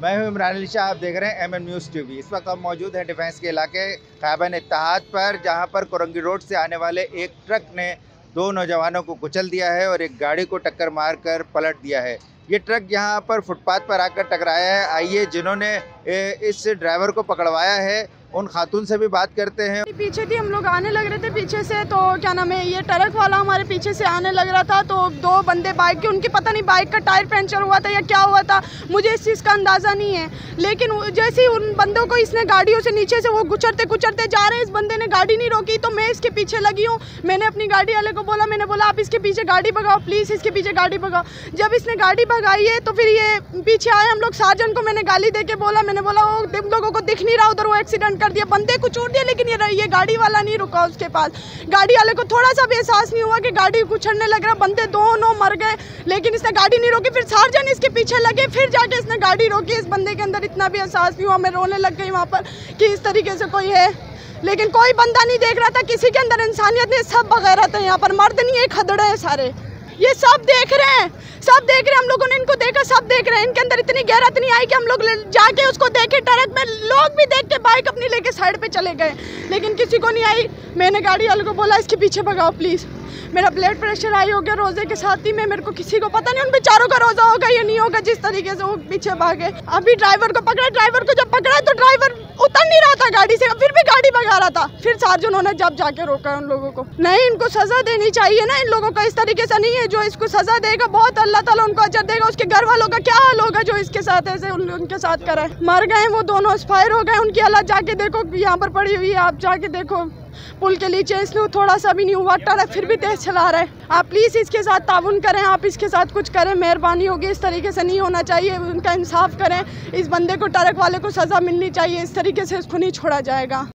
मैं हूं इमरान अली शाह, आप देख रहे हैं एमएन न्यूज़ टीवी। इस वक्त हम मौजूद हैं डिफेंस के इलाके खैबर इत्तेहाद पर, जहां पर कोरंगी रोड से आने वाले एक ट्रक ने दो नौजवानों को कुचल दिया है और एक गाड़ी को टक्कर मारकर पलट दिया है। ये ट्रक यहां पर फुटपाथ पर आकर टकराया है। आइए जिन्होंने इस ड्राइवर को पकड़वाया है उन खातून से भी बात करते हैं। पीछे थी, हम लोग आने लग रहे थे पीछे से, तो क्या नाम है, ये ट्रक वाला हमारे पीछे से आने लग रहा था। तो दो बंदे बाइक के, उनकी पता नहीं बाइक का टायर पंचर हुआ था या क्या हुआ था, मुझे इस चीज़ का अंदाज़ा नहीं है। लेकिन जैसे ही उन बंदों को इसने गाड़ियों से नीचे से वो गुचरते गुचरते जा रहे हैं, इस बंदे ने गाड़ी नहीं रोकी तो मैं इसके पीछे लगी हूँ। मैंने अपनी गाड़ी वाले को बोला, मैंने बोला आप इसके पीछे गाड़ी भगाओ प्लीज़, इसके पीछे गाड़ी भगाओ। जब इसने गाड़ी भगाई है तो फिर ये पीछे आए। हम लोग सार्जन को मैंने गाली दे के बोला, मैंने बोला वो तुम लोगों को दिख नहीं रहा उधर, वो एक्सीडेंट कर दिया, बंदे को छोड़ दिया, लेकिन ये गाड़ी वाला नहीं रुका उसके पास। गाड़ी वाले को थोड़ा सा भी एहसास नहीं हुआ कि गाड़ी कुचलने लग रहा, बंदे दोनों मर गए, लेकिन इसने गाड़ी नहीं रोकी। फिर सार्जन इसके पीछे लगे, फिर जाके इसने गाड़ी रोकी। इस बंदे के अंदर इतना भी एहसास नहीं हुआ। मैं रोने लग गई वहाँ पर कि इस तरीके से कोई है, लेकिन कोई बंदा नहीं देख रहा था, किसी के अंदर इंसानियत नहीं। सब बगैरत है यहाँ पर, मर्द नहीं है, खदड़े हैं सारे। ये सब देख रहे हैं, सब देख रहे हैं। हम लोगों ने इनको देखा, सब देख रहे हैं। इनके अंदर इतनी गैरत नहीं आई कि हम लोग जाके उसको देखे। ट्रक में लोग भी देख के बाइक अपनी लेके साइड पे चले गए, लेकिन किसी को नहीं आई। मैंने गाड़ी वाले को बोला इसके पीछे भगाओ प्लीज़, मेरा ब्लड प्रेशर हाई हो गया रोज़े के साथ ही में। मेरे को किसी को पता नहीं उन बेचारों का रोज़ा होगा या नहीं होगा, जिस तरीके से वो पीछे भागे। अभी ड्राइवर को पकड़ा, ड्राइवर को जब पकड़ा तो ड्राइवर उतर नहीं रहा था गाड़ी से, फिर भी गाड़ी भगा रहा था। फिर सार्जन ने जब जाके रोका उन लोगों को। नहीं, इनको सज़ा देनी चाहिए ना, इन लोगों को इस तरीके से नहीं है। जो इसको सज़ा देगा बहुत अल्लाह ताला उनको अजर देगा। उसके घर वालों का क्या हाल होगा जो इसके साथ ऐसे उनके साथ करा है। मर गए वो दोनों, एक्सपायर हो गए। उनकी हालत जाके देखो, यहाँ पर पड़ी हुई है, आप जाके देखो। पुल के नीचे इसने थोड़ा सा भी नहीं हुआ, ट्रक फिर भी तेज चला रहा है। आप प्लीज़ इसके साथ ताउन करें, आप इसके साथ कुछ करें, मेहरबानी होगी। इस तरीके से नहीं होना चाहिए, उनका इंसाफ करें। इस बंदे को, ट्रक वाले को सज़ा मिलनी चाहिए। इस तरीके से उसको नहीं छोड़ा जाएगा।